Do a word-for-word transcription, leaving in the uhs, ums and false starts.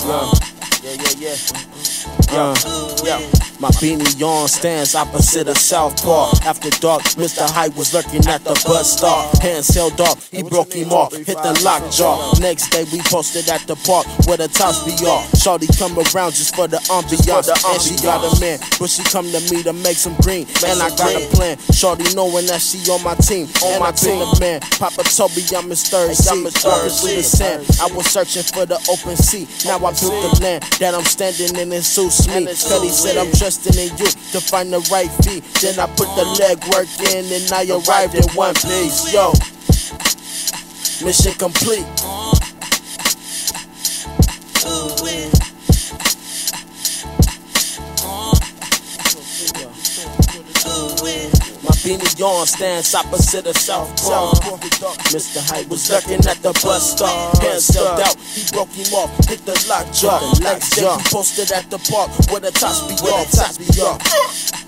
Uh, yeah, yeah, yeah. Uh, yeah. My beanie on stands opposite of South Park. After dark, Mister Hype was lurking at the bus stop. Hands held off, he broke him off, hit the lockjaw. Next day we posted at the park where the tops be off. Shorty come around just for the ambiance, and she got a man, but she come to me to make some green. And I got a plan, Shorty knowing that she on my team. On my team, the man, Papa told me I'm his third seat. Walking through the sand, I was searching for the open sea. Now I built the land that I'm standing in, it suits me. Cuddy said I'm trusting in you to find the right feet. Then I put the leg work in and I arrived in one piece. Yo, mission complete. My beanie on stands opposite of South Park. Mister Hype was lurking at the bus stop. Hands held out, he broke him off, hit the lockjaw. Next day he posted at the park where the tops be off.